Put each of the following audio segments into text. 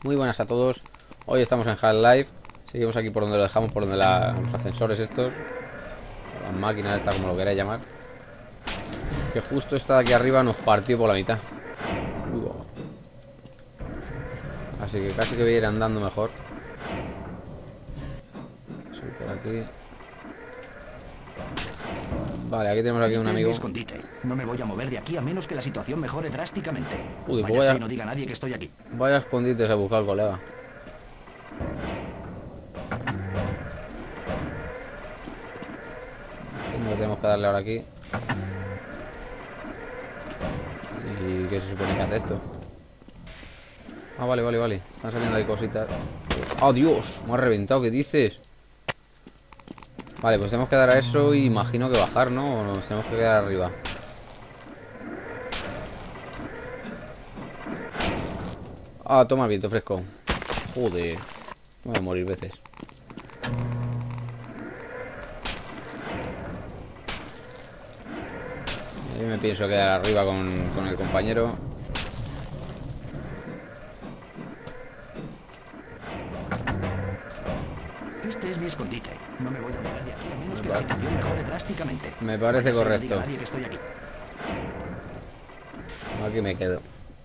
Muy buenas a todos. Hoy estamos en Half-Life. Seguimos aquí por donde lo dejamos, por donde los ascensores estos, las máquinas estas, como lo queráis llamar. Que justo esta de aquí arriba nos partió por la mitad. Así que casi que voy a ir andando mejor. Subir por aquí. Vale, aquí tenemos aquí un amigo. Escondite. No me voy a mover de aquí a menos que la situación mejore drásticamente. Uy, pues Váyase y no diga a nadie que estoy aquí. Vaya escondites a buscar al colega. Tenemos que darle ahora aquí. ¿Y qué se supone que hace esto? Ah, vale. Están saliendo ahí cositas. ¡Oh, Dios! Me ha reventado, ¿qué dices? Vale, pues tenemos que dar a eso y imagino que bajar, ¿no? O nos tenemos que quedar arriba. Ah, toma el viento fresco. Joder. Voy a morir veces. Yo me pienso quedar arriba con el compañero. Este es mi escondite. No me voy a mover de aquí a menos que la situación mejore drásticamente. Me parece correcto. No diga a nadie que estoy aquí. Aquí me quedo.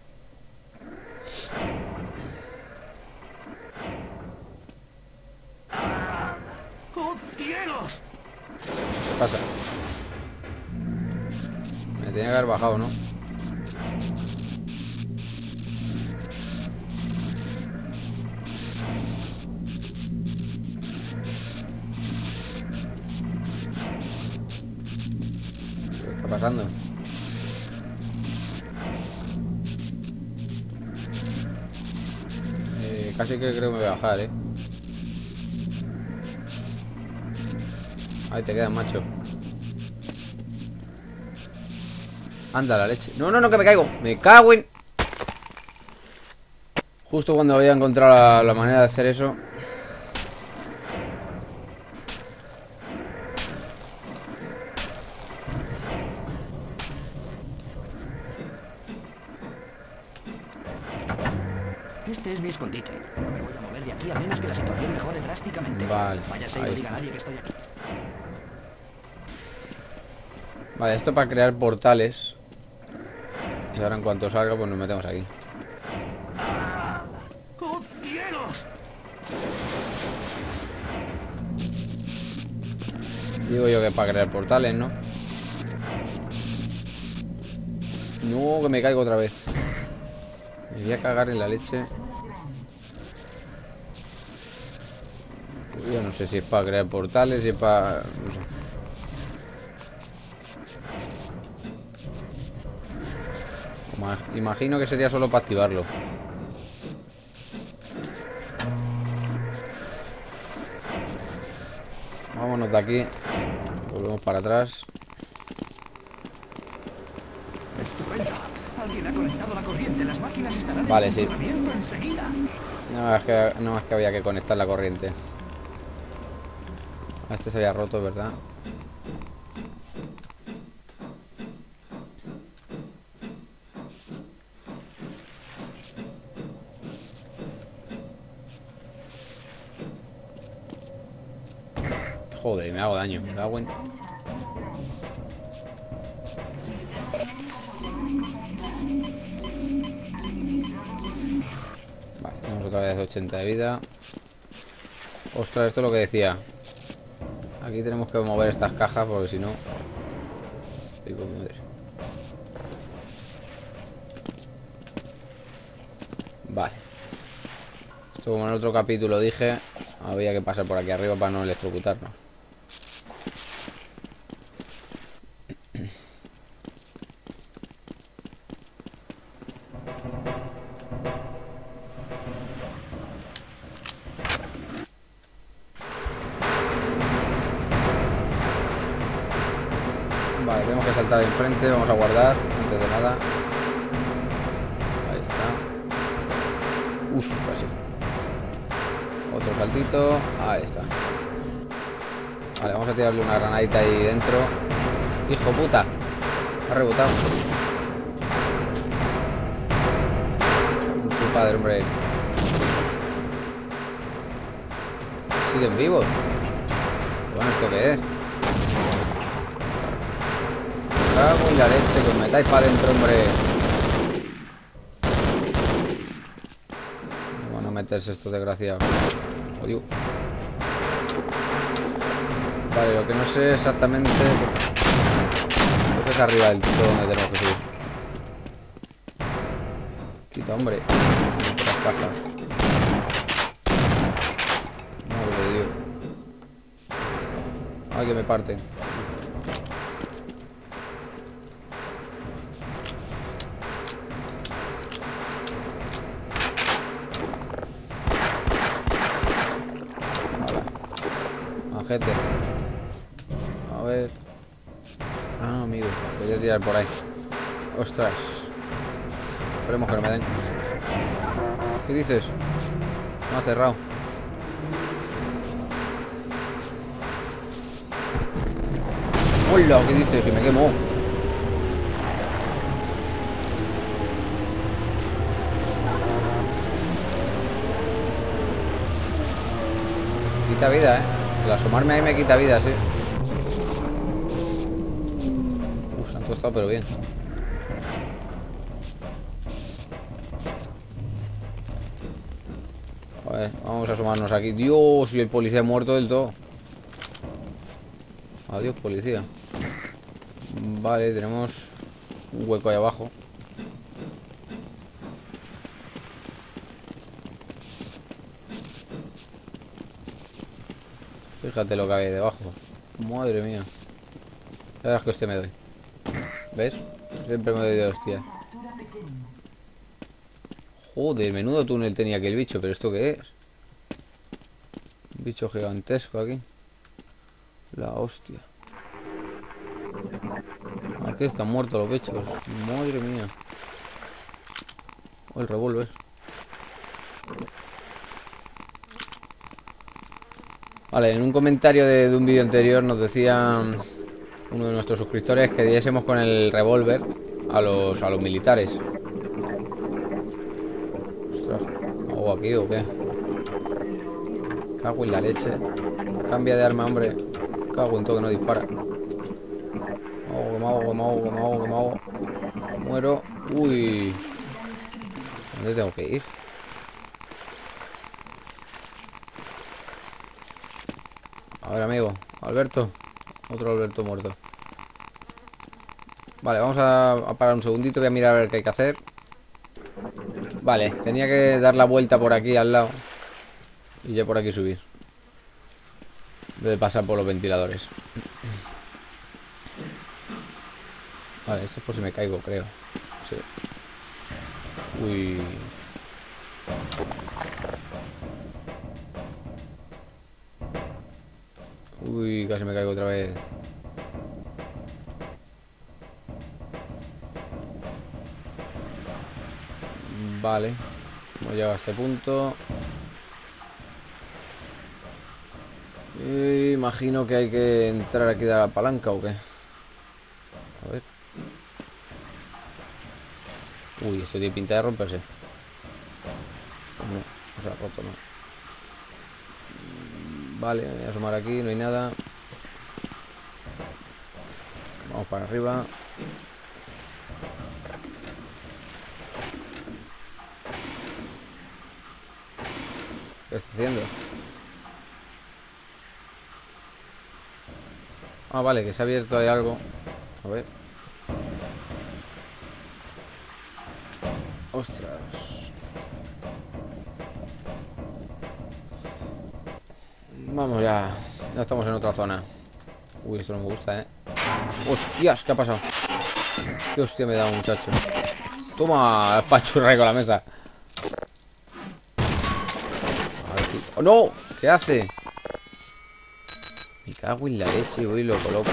¡Oh, cielos! ¿Qué pasa? Me tenía que haber bajado, ¿no? ¿Qué está pasando? Casi que creo que me voy a bajar, ¿eh? Ahí te quedas, macho. Anda la leche. No, que me caigo. Me cago en... Justo cuando había encontrado la manera de hacer eso. Este es mi escondite. No me voy a mover de aquí a menos que la situación mejore drásticamente. Vale. Váyase y no diga a nadie que estoy aquí. Vale, esto para crear portales. Y ahora en cuanto salga, pues nos metemos aquí. ¡Oh, cielos! Digo yo que para crear portales, ¿no? No, que me caigo otra vez. Me voy a cagar en la leche. Yo no sé si es para crear portales, si es para... no sé. Imagino que sería solo para activarlo. Vámonos de aquí. Volvemos para atrás. Alguien ha conectado la corriente. Las máquinas estarán Vale, en sí. funcionamiento enseguida. No, es que había que conectar la corriente. Este se había roto, ¿verdad? Joder, me hago daño. Me cago en... Vale, tenemos otra vez 80 de vida. Ostras, esto es lo que decía. Aquí tenemos que mover estas cajas porque si no... Digo, madre. Vale. Esto, como en el otro capítulo dije, había que pasar por aquí arriba para no electrocutarnos. Vale, tenemos que saltar enfrente. Vamos a guardar antes de nada. Ahí está. Uf, casi. Otro saltito. Ahí está. Vale, vamos a tirarle una granadita ahí dentro. Hijo puta. Ha rebotado. Tu padre, hombre. siguen vivos. Bueno, ¿esto qué es? Cago en la leche, que os metáis para adentro, hombre. No van a meterse estos desgraciados. Oh, Dios. Vale, lo que no sé exactamente... Creo que es arriba del todo donde tenemos que subir. Quita, hombre. Las cajas. Madre de Dios. Ay, que me parten. Gente. A ver. Ah, amigo. Voy a tirar por ahí. Ostras. Esperemos que no me den. ¿Qué dices? Me ha cerrado. ¡Hola! ¿Qué dices? Que me quemo. Quita vida, El asomarme ahí me quita vida, sí. Se han tostado, pero bien. Joder, vamos a asomarnos aquí. Dios, y el policía muerto del todo. Adiós, policía. Vale, tenemos un hueco ahí abajo. Fíjate lo que hay debajo. Madre mía. Ya verás que hostia me doy. ¿Ves? Siempre me doy de hostias. Joder, menudo túnel tenía aquel bicho. ¿Pero esto qué es? Un bicho gigantesco aquí. La hostia. Aquí están muertos los bichos. Madre mía. Oh, el revólver. Vale, en un comentario de un vídeo anterior nos decía uno de nuestros suscriptores que diésemos con el revólver a los militares. Ostras, ¿hago aquí o qué? Cago en la leche. Cambia de arma, hombre. Cago en todo que no dispara. Que me ahogo. Muero. Uy. ¿Dónde tengo que ir? A ver, amigo. Alberto. Otro Alberto muerto. Vale, vamos a parar un segundito. Voy a mirar a ver qué hay que hacer. Vale, tenía que dar la vuelta por aquí al lado. Y ya por aquí subir. Debe pasar por los ventiladores. Vale, esto es por si me caigo, creo. Sí. Uy. Uy, casi me caigo otra vez. Vale. Hemos llegado a este punto. Imagino que hay que entrar aquí de la palanca o qué. A ver. Uy, esto tiene pinta de romperse. No, no se ha roto, no. Vale, me voy a asomar aquí, no hay nada. Vamos para arriba. ¿Qué está haciendo? Ah, vale, que se ha abierto ahí algo. A ver. Ostras. Vamos ya. Ya estamos en otra zona. Uy, esto no me gusta, ¡Hostias! ¿Qué ha pasado? ¿Qué hostia me da un muchacho? Toma, pachurra ahí con la mesa. ¡Oh, no! ¿Qué hace? Me cago en la leche y voy y lo coloco.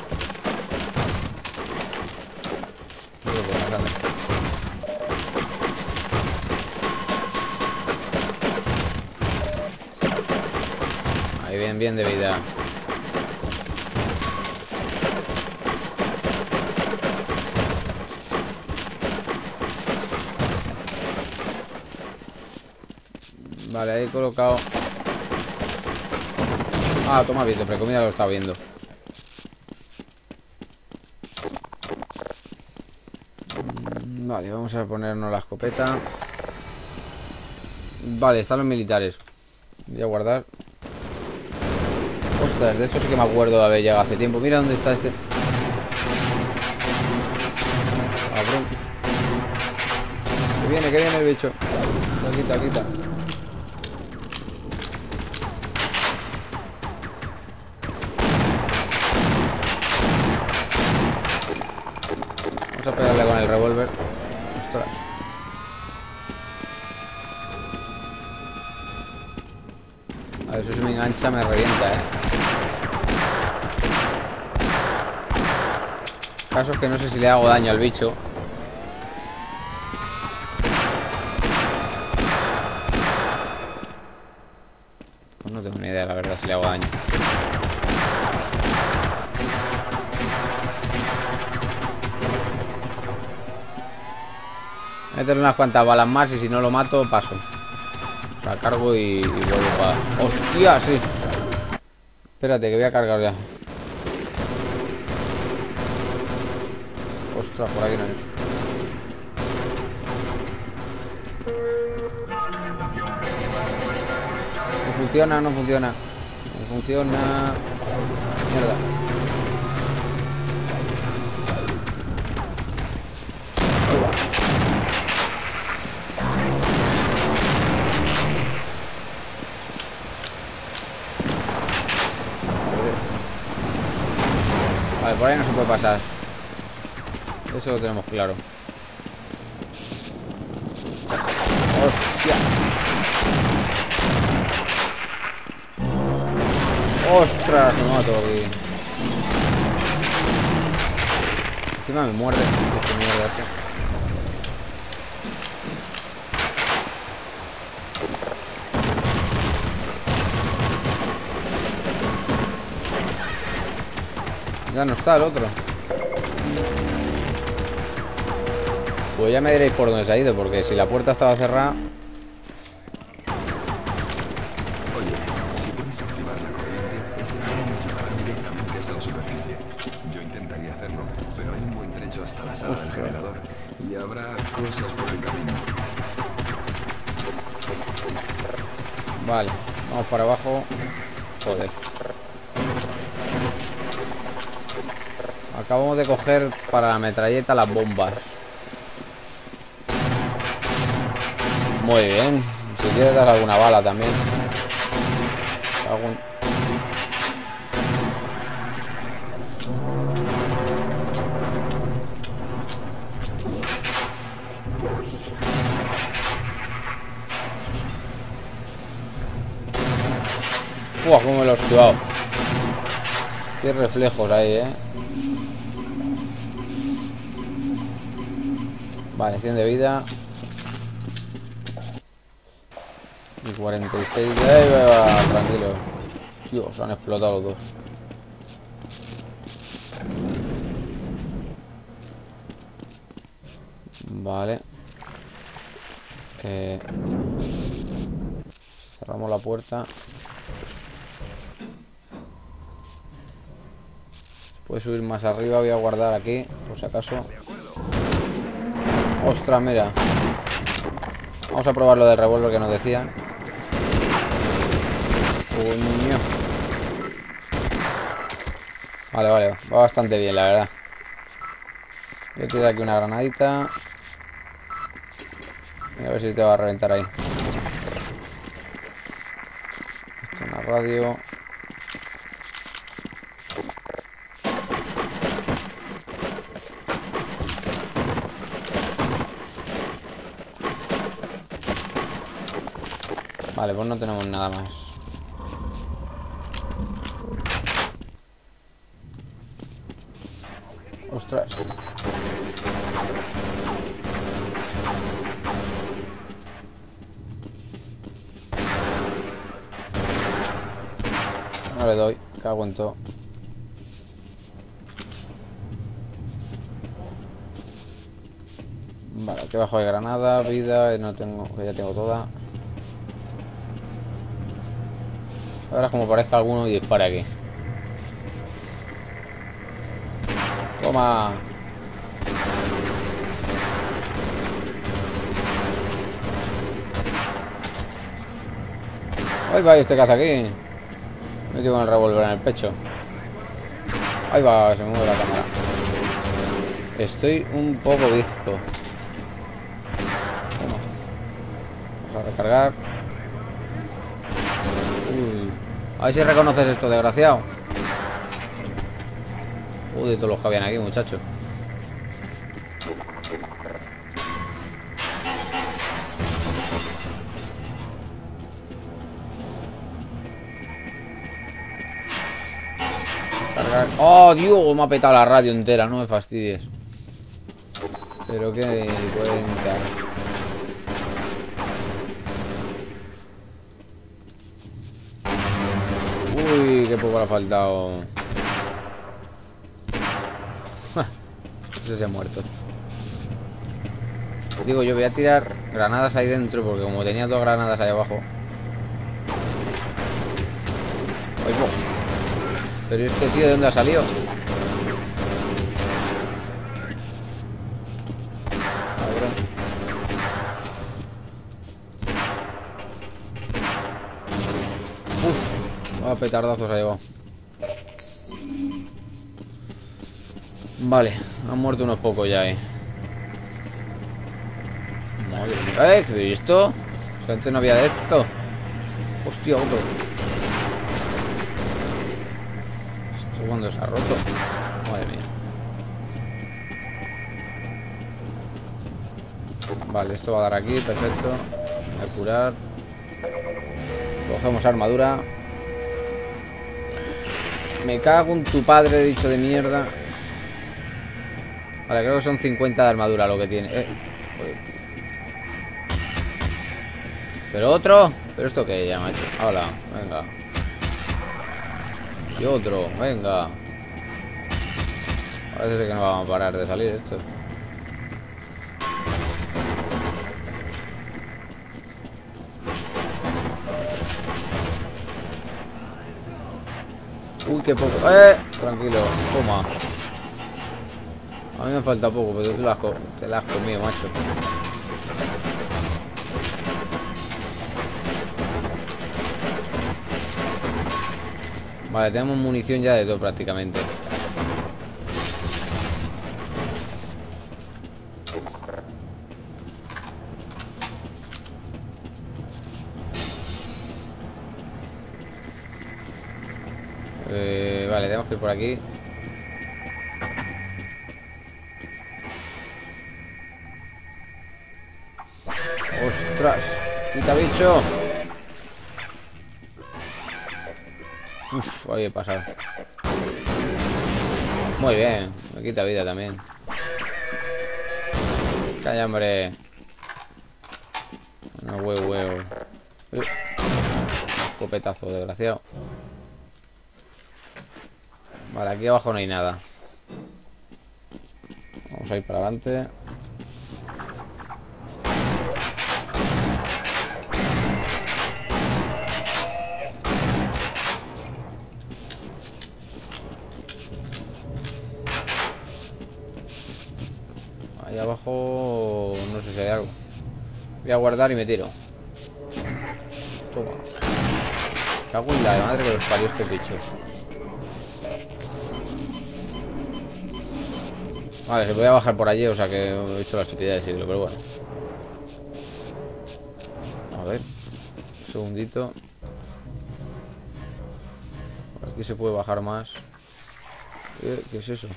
Ahí bien, bien de vida. Vale, ahí he colocado Ah, toma bien, de precomida lo estaba viendo. Vale, vamos a ponernos la escopeta. Vale, están los militares. Voy a guardar. Ostras, de esto sí que me acuerdo de haber llegado hace tiempo. Mira dónde está este. Cabrón. Que viene el bicho. Quita, quita. Vamos a pegarle con el revólver. Ostras. A ver, eso si me engancha me revienta, El caso es que no sé si le hago daño al bicho. Pues no tengo ni idea, la verdad, si le hago daño. Meterle unas cuantas balas más y si no lo mato, paso. O sea, cargo y vuelvo para... ¡Hostia! Sí. Espérate, que voy a cargar ya. Ostras, por aquí no hay. No funciona, no funciona. No funciona. Mierda. Vale, por ahí no se puede pasar. Eso lo tenemos claro. ¡Hostia! ¡Ostras! Me mato aquí. Encima me muerde. Qué mierda esto. Ya no está el otro. Pues ya me diréis por dónde se ha ido, porque si la puerta estaba cerrada... Oye, si puedes activar la corriente, ese tren nos llevará directamente hasta la superficie. Yo intentaría hacerlo, pero hay un buen trecho hasta la sala del generador y habrá cosas por el camino. Vale, vamos para abajo. Joder. Acabamos de coger para la metralleta las bombas. Muy bien. Si quieres dar alguna bala también. ¡Fua! Cómo me lo he esquivado. Qué reflejos ahí, Vale, 100 de vida. Y 46 de... Ahí va, tranquilo. Dios, han explotado los dos. Vale. Cerramos la puerta. Puede subir más arriba. Voy a guardar aquí, por si acaso. Ostras, mira. Vamos a probar lo del revólver que nos decían. Coño. Vale, vale. Va bastante bien, la verdad. Voy a tirar aquí una granadita. A ver si te va a reventar ahí. Esto es una radio. Vale, pues no tenemos nada más. Ostras. No le doy, cago en todo. Vale, aquí abajo hay granada, vida, no tengo, que ya tengo toda. Ahora como parezca alguno y dispare aquí. Toma. Ahí va este caza aquí. Me tengo con el revólver en el pecho. Ahí va, se mueve la cámara. Estoy un poco bizco. Toma. Vamos a recargar. Uy. A ver si reconoces esto, desgraciado. De todos los que habían aquí, muchacho. Cargar. ¡Oh, Dios! Me ha petado la radio entera, no me fastidies. Pero qué cuenta. Uy, qué poco le ha faltado. Ese se ha muerto. Digo, yo voy a tirar granadas ahí dentro, porque como tenía 2 granadas ahí abajo. ¡Ay, po! Pero este tío, ¿de dónde ha salido? Uf, va a petardazos ha llevado. Vale, han muerto unos pocos ya, Madre mía. ¿Qué es esto? Antes no había de esto. Hostia, otro. ¿Esto cuando se ha roto? Madre mía. Vale, esto va a dar aquí, perfecto. Voy a curar. Cogemos armadura. Me cago en tu padre, dicho de mierda. Vale, creo que son 50 de armadura lo que tiene. Pero otro. ¿Pero esto qué ya, macho? Hola, venga. Y otro, venga. Parece que no vamos a parar de salir esto. Uy, qué poco. Tranquilo, toma. A mí me falta poco, pero te la has comido, macho. Vale, tenemos munición ya de todo prácticamente. Vale, tenemos que ir por aquí. ¡Ostras! ¡Quita, bicho! Uf, ahí he pasado. Muy bien, me quita vida también. Calla, hombre. No, huevo. Copetazo, desgraciado. Vale, aquí abajo no hay nada. Vamos a ir para adelante. Ahí abajo no sé si hay algo. Voy a guardar y me tiro. Toma. Cago en la madre que los parió este bicho. Vale, se podía bajar por allí, o sea que he hecho la estupidez de decirlo, pero bueno. A ver. Un segundito. Por aquí se puede bajar más. ¿Qué es eso?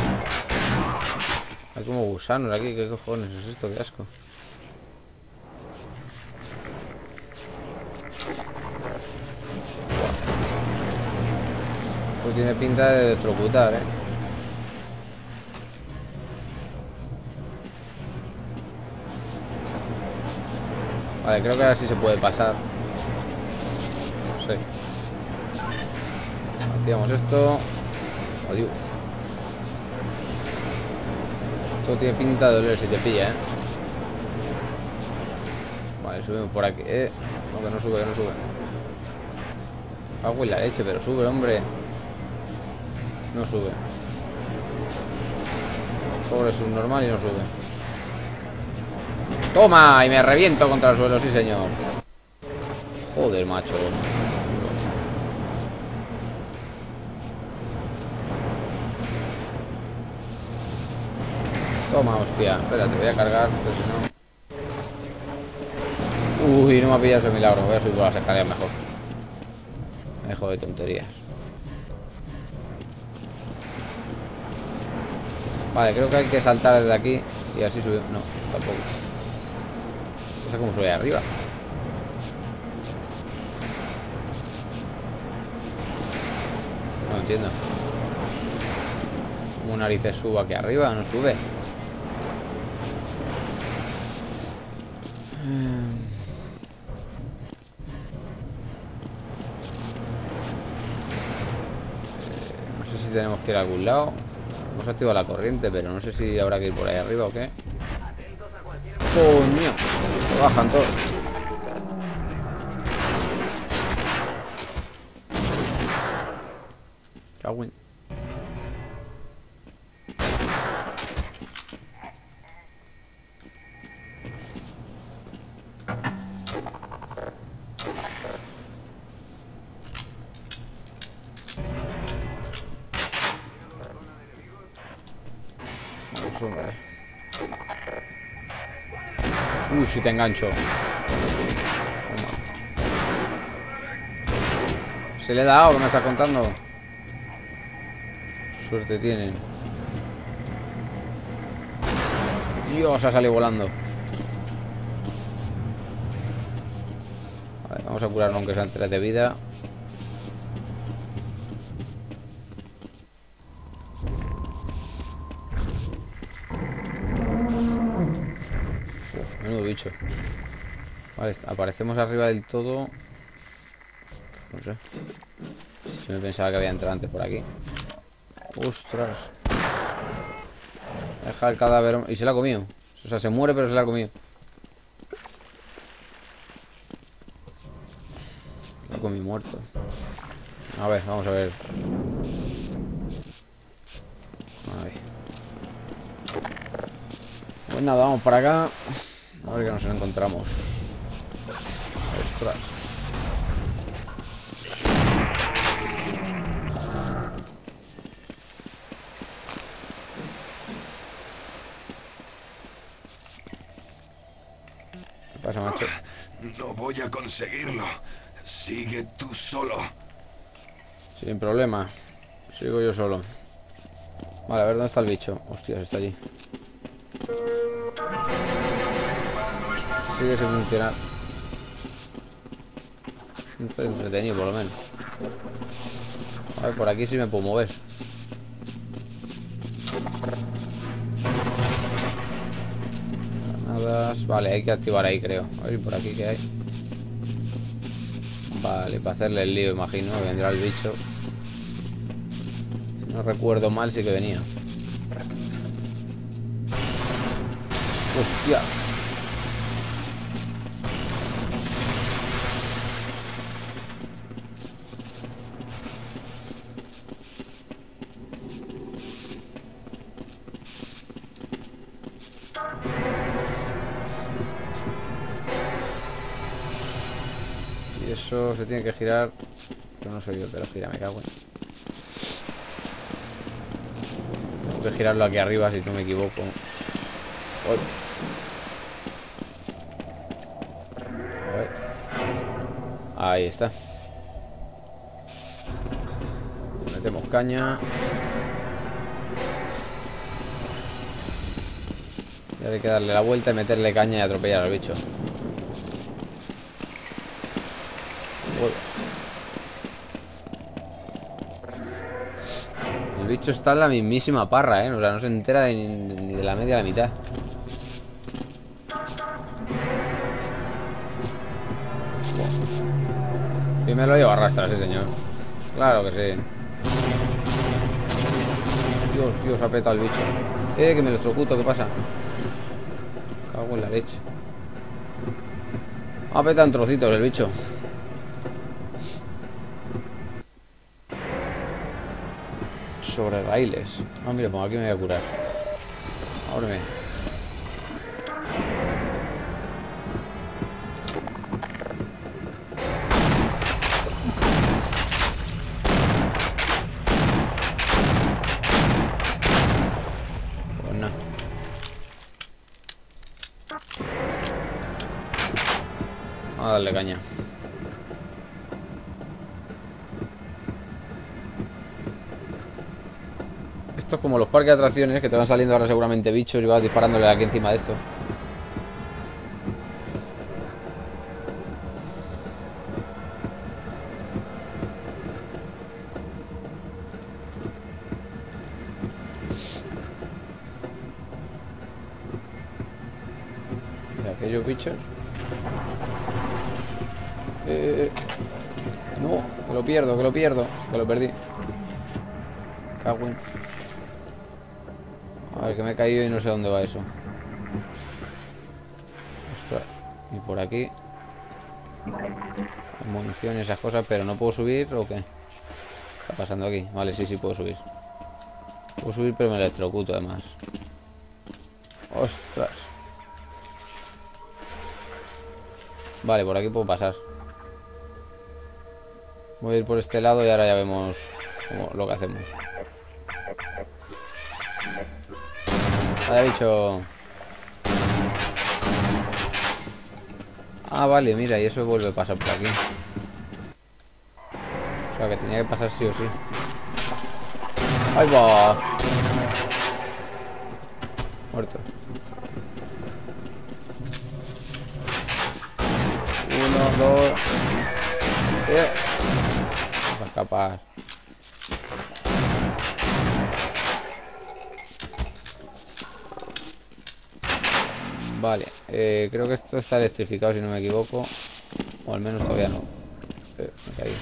Hay como gusanos aquí, ¿qué cojones es esto? Qué asco. Esto tiene pinta de electrocutar, Vale, creo que ahora sí se puede pasar. No sé. Activamos esto. Adiós. Esto tiene pinta de doler si te pilla, Vale, subimos por aquí. No, que no sube, Cago en la leche, pero sube, hombre. No sube. Pobre subnormal y no sube. ¡Toma! Y me reviento contra el suelo, sí señor. Joder, macho. Toma, hostia. Espérate, voy a cargar, porque si no... Uy, no me ha pillado ese milagro. Voy a subir por las escaleras mejor. Me dejo de tonterías. Vale, creo que hay que saltar desde aquí y así subir. No, tampoco. No sé cómo sube arriba. No entiendo. ¿Cómo narices subo aquí arriba? No sube. No sé si tenemos que ir a algún lado. Hemos activado la corriente, pero no sé si habrá que ir por ahí arriba o qué. ¡Coño! Se bajan todos. Cagüín. Vamos, hombre. Uy, si te engancho. Toma. Se le he dado, ¿qué me está contando? Suerte tienen. Dios, ha salido volando. Vale, vamos a curarnos aunque sean 3 de vida. Menudo bicho. Vale, aparecemos arriba del todo. No sé. Si me pensaba que había entrado antes por aquí. Ostras. Deja el cadáver. Y se la ha comido. O sea, se muere pero se la ha comido. Lo ha comido muerto. A ver, vamos a ver. A ver. Pues nada, vamos para acá. A ver qué nos encontramos. Ostras. ¿Qué pasa, macho? No voy a conseguirlo. Sigue tú solo. Sin problema. Sigo yo solo. Vale, a ver dónde está el bicho. Hostias, está allí. Sigue sin funcionar. Está entretenido por lo menos. A ver, por aquí sí me puedo mover. Granadas. Vale, hay que activar ahí, creo. A ver por aquí qué hay. Vale, para hacerle el lío, imagino. Vendrá el bicho. Si no recuerdo mal, sí que venía. Hostia. Y eso se tiene que girar. Pero no soy yo el que lo gira, me cago en. Tengo que girarlo aquí arriba si no me equivoco. Uy. A ver. Ahí está. Metemos caña. Y ahora hay que darle la vuelta y meterle caña y atropellar al bicho. Uy. El bicho está en la mismísima parra, ¿eh? O sea, no se entera ni de la media a la mitad. Y me lo llevo a arrastrar, sí, señor. Claro que sí. Dios, ha petado el bicho. Que me electrocuto, ¿qué pasa? Cago en la leche. Ha petado en trocitos el bicho. Sobre raíles. Ah, mira, pues aquí me voy a curar. Ábreme. Pues nada. Vamos a darle caña. Esto es como los parques de atracciones, que te van saliendo ahora seguramente bichos y vas disparándole aquí encima de esto. Mira, aquellos bichos. No, que lo pierdo, que lo perdí. Cago en... A ver, que me he caído y no sé dónde va eso. Ostras. Y por aquí hay munición y esas cosas, pero no puedo subir o qué. ¿Qué está pasando aquí? Vale, sí, puedo subir. Puedo subir, pero me electrocuto además. Ostras. Vale, por aquí puedo pasar. Voy a ir por este lado y ahora ya vemos lo que hacemos. Vaya bicho. Ah, vale, mira, y eso vuelve a pasar por aquí. O sea, que tenía que pasar sí o sí. ¡Ahí va! Muerto. Uno, dos... Vamos a escapar. Vale, creo que esto está electrificado si no me equivoco. O al menos todavía no. Me caí.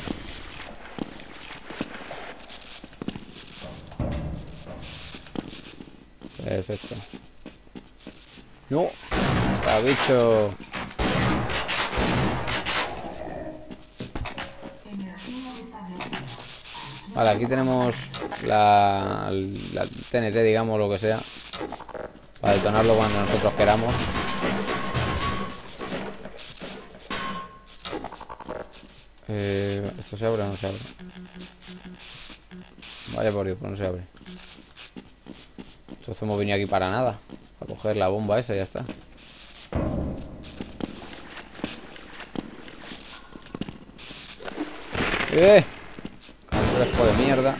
Perfecto. ¡No! ¡Está bicho! Vale, aquí tenemos la TNT, digamos, lo que sea, para detonarlo cuando nosotros queramos. ¿Esto se abre o no se abre? Vaya por Dios, pues no se abre. Entonces hemos venido aquí para nada. Para coger la bomba esa y ya está. Cangrejo de mierda.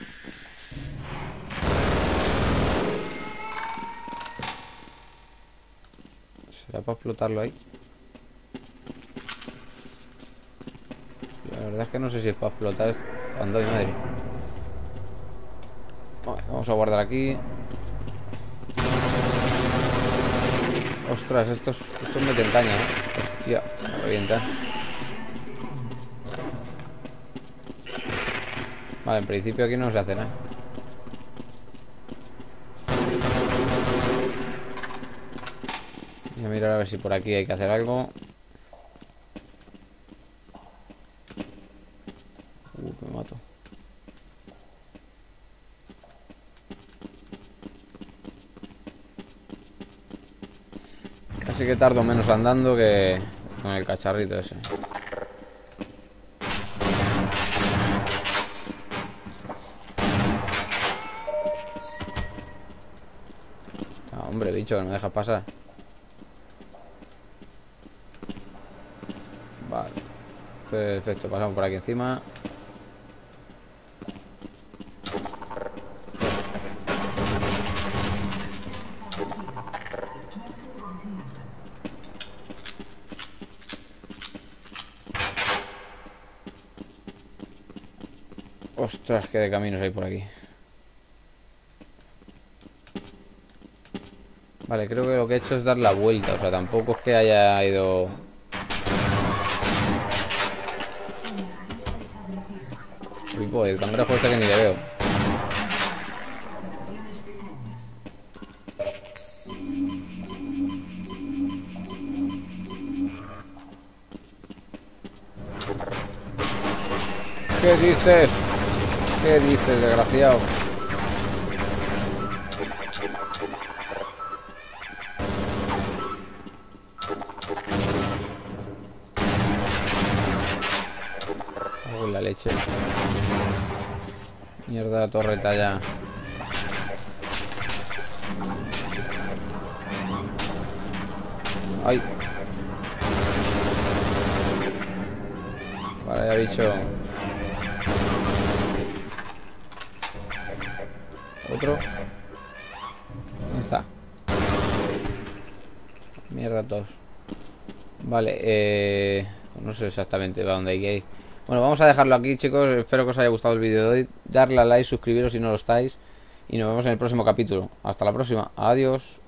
¿Será para explotarlo ahí? La verdad es que no sé si es para explotar esto. Anda de madre. Vamos a guardar aquí. Ostras, estos meten caña, ¿eh? Hostia, me revientan. Vale, en principio aquí no se hace nada. Voy a mirar a ver si por aquí hay que hacer algo. Que me mato. Casi que tardo menos andando que con el cacharrito ese. Ah, hombre, bicho, que no me dejas pasar. Vale. Perfecto, pasamos por aquí encima. Ostras, qué de caminos hay por aquí. Vale, creo que lo que he hecho es dar la vuelta. O sea, tampoco es que haya ido... Uy, pues, el cangrejo este que ni le veo. ¿Qué dices? ¿Qué dices, desgraciado? Uy, la leche. Mierda, la torreta ya. Ay. Vale, ya bicho. Otro. ¿Dónde está? Mierda, todos. Vale, no sé exactamente para dónde hay que ir. Bueno, vamos a dejarlo aquí, chicos. Espero que os haya gustado el vídeo de hoy. Darle a like, suscribiros si no lo estáis. Y nos vemos en el próximo capítulo. Hasta la próxima. Adiós.